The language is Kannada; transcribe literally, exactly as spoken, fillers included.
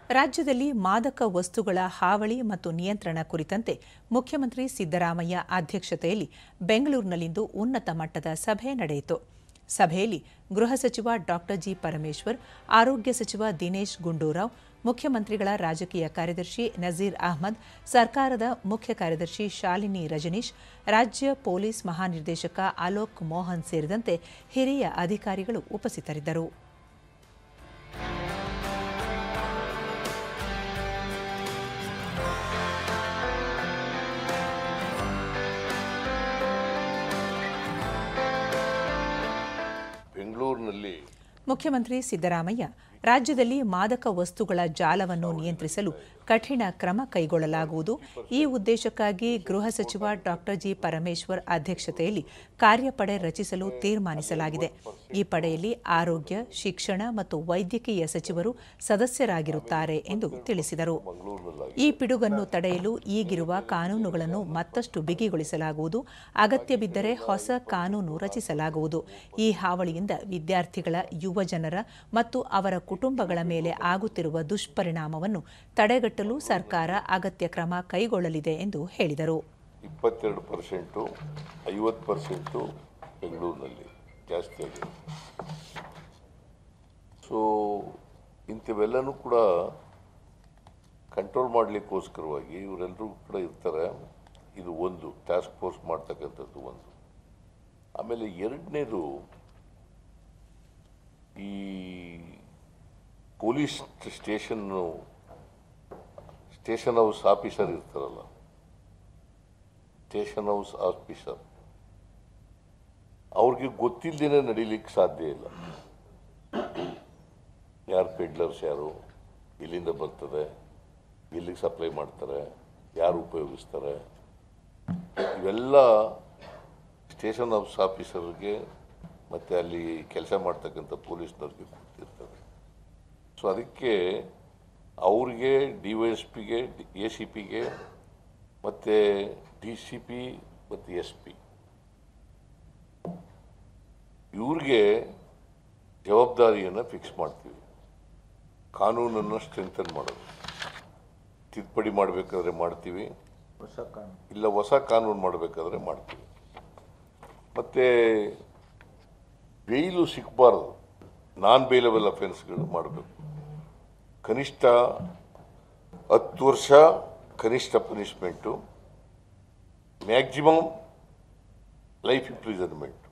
ರಾಜ್ಯದಲ್ಲಿ ಮಾದಕ ವಸ್ತುಗಳ ಹಾವಳಿ ಮತ್ತು ನಿಯಂತ್ರಣ ಕುರಿತಂತೆ ಮುಖ್ಯಮಂತ್ರಿ ಸಿದ್ದರಾಮಯ್ಯ ಅಧ್ಯಕ್ಷತೆಯಲ್ಲಿ ಬೆಂಗಳೂರಿನಲ್ಲಿಂದು ಉನ್ನತ ಮಟ್ಟದ ಸಭೆ ನಡೆಯಿತು. ಸಭೆಯಲ್ಲಿ ಗೃಹ ಸಚಿವ ಡಾ ಜಿ ಪರಮೇಶ್ವರ್, ಆರೋಗ್ಯ ಸಚಿವ ದಿನೇಶ್ ಗುಂಡೂರಾವ್, ಮುಖ್ಯಮಂತ್ರಿಗಳ ರಾಜಕೀಯ ಕಾರ್ಯದರ್ಶಿ ನಜೀರ್ ಅಹ್ಮದ್, ಸರ್ಕಾರದ ಮುಖ್ಯ ಕಾರ್ಯದರ್ಶಿ ಶಾಲಿನಿ ರಜನೀಶ್, ರಾಜ್ಯ ಪೊಲೀಸ್ ಮಹಾನಿರ್ದೇಶಕ ಅಲೋಕ್ ಮೋಹನ್ ಸೇರಿದಂತೆ ಹಿರಿಯ ಅಧಿಕಾರಿಗಳು ಉಪಸ್ಥಿತರಿದ್ದರು. ಬೆಂಗಳೂರಿನಲ್ಲಿ ಮುಖ್ಯಮಂತ್ರಿ ಸಿದ್ದರಾಮಯ್ಯ ರಾಜ್ಯದಲ್ಲಿ ಮಾದಕ ವಸ್ತುಗಳ ಜಾಲವನ್ನು ನಿಯಂತ್ರಿಸಲು ಕಠಿಣ ಕ್ರಮ ಕೈಗೊಳ್ಳಲಾಗುವುದು. ಈ ಉದ್ದೇಶಕ್ಕಾಗಿ ಗೃಹ ಸಚಿವ ಡಾ ಜಿ ಪರಮೇಶ್ವರ್ ಅಧ್ಯಕ್ಷತೆಯಲ್ಲಿ ಕಾರ್ಯಪಡೆ ರಚಿಸಲು ತೀರ್ಮಾನಿಸಲಾಗಿದೆ. ಈ ಪಡೆಯಲ್ಲಿ ಆರೋಗ್ಯ, ಶಿಕ್ಷಣ ಮತ್ತು ವೈದ್ಯಕೀಯ ಸಚಿವರು ಸದಸ್ಯರಾಗಿರುತ್ತಾರೆ ಎಂದು ತಿಳಿಸಿದರು. ಈ ಪಿಡುಗನ್ನು ತಡೆಯಲು ಈಗಿರುವ ಕಾನೂನುಗಳನ್ನು ಮತ್ತಷ್ಟು ಬಿಗಿಗೊಳಿಸಲಾಗುವುದು. ಅಗತ್ಯ ಬಿದ್ದರೆ ಹೊಸ ಕಾನೂನು ರಚಿಸಲಾಗುವುದು. ಈ ಹಾವಳಿಯಿಂದ ವಿದ್ಯಾರ್ಥಿಗಳ, ಯುವ ಜನರ ಮತ್ತು ಅವರ ಕುಟುಂಬಗಳ ಮೇಲೆ ಆಗುತ್ತಿರುವ ದುಷ್ಪರಿಣಾಮವನ್ನು ತಡೆಗಟ್ಟಲು ಸರ್ಕಾರ ಅಗತ್ಯ ಕ್ರಮ ಕೈಗೊಳ್ಳಲಿದೆ ಎಂದು ಹೇಳಿದರು. ಇಪ್ಪತ್ತೆರಡು ಪರ್ಸೆಂಟು ಐವತ್ತು ಪರ್ಸೆಂಟು ಬೆಂಗಳೂರಿನಲ್ಲಿ ಜಾಸ್ತಿ ಆಗಿದೆ. ಸೊ ಇಂಥವೆಲ್ಲನೂ ಕೂಡ ಕಂಟ್ರೋಲ್ ಮಾಡಲಿಕ್ಕೋಸ್ಕರವಾಗಿ ಇವರೆಲ್ಲರೂ ಕೂಡ ಇರ್ತಾರೆ. ಇದು ಒಂದು ಟಾಸ್ಕ್ ಫೋರ್ಸ್ ಮಾಡ್ತಕ್ಕಂಥದ್ದು ಒಂದು. ಆಮೇಲೆ ಎರಡನೇದು, ಈ police station station house officer ಇರ್ತಾರಲ್ಲ, ಸ್ಟೇಷನ್ ಹೌಸ್ ಆಫೀಸರ್ ಅವ್ರಿಗೆ ಗೊತ್ತಿಲ್ಲದೇನೆ ನಡೀಲಿಕ್ಕೆ ಸಾಧ್ಯ ಇಲ್ಲ. ಯಾರು ಪೆಡ್ಲರ್ಸ್, ಯಾರು ಎಲ್ಲಿಂದ ಬರ್ತದೆ, ಎಲ್ಲಿಗೆ ಸಪ್ಲೈ ಮಾಡ್ತಾರೆ, ಯಾರು ಉಪಯೋಗಿಸ್ತಾರೆ, ಇವೆಲ್ಲ ಸ್ಟೇಷನ್ ಹೌಸ್ ಆಫೀಸರ್ಗೆ ಮತ್ತು ಅಲ್ಲಿ ಕೆಲಸ ಮಾಡ್ತಕ್ಕಂಥ ಪೊಲೀಸ್ನವ್ರಿಗೆ ಗೊತ್ತಿರ್ತದೆ. ಸೊ ಅದಕ್ಕೆ ಅವ್ರಿಗೆ ಡಿ ವೈ ಎಸ್ ಪಿಗೆ, ಎ ಸಿ ಪಿಗೆ ಮತ್ತು ಡಿ ಸಿ ಪಿ ಮತ್ತು ಎಸ್ ಪಿ ಇವ್ರಿಗೆ ಜವಾಬ್ದಾರಿಯನ್ನು ಫಿಕ್ಸ್ ಮಾಡ್ತೀವಿ. ಕಾನೂನನ್ನು ಸ್ಟ್ರೆಂಥನ್ ಮಾಡೋದು, ತಿದ್ದುಪಡಿ ಮಾಡಬೇಕಾದ್ರೆ ಮಾಡ್ತೀವಿ, ಇಲ್ಲ ಹೊಸ ಕಾನೂನು ಮಾಡಬೇಕಾದ್ರೆ ಮಾಡ್ತೀವಿ. ಮತ್ತು ಬೇಯ್ಲು ಸಿಗಬಾರ್ದು, ನಾನ್ ಬೇಲಬಲ್ ಅಫೆನ್ಸ್ಗಳು ಮಾಡಬೇಕು. ಕನಿಷ್ಠ ಹತ್ತು ವರ್ಷ ಕನಿಷ್ಠ ಪನಿಷ್ಮೆಂಟು, ಮ್ಯಾಕ್ಸಿಮಮ್ ಲೈಫ್ ಇಂಪ್ರಿಸನ್ಮೆಂಟ್.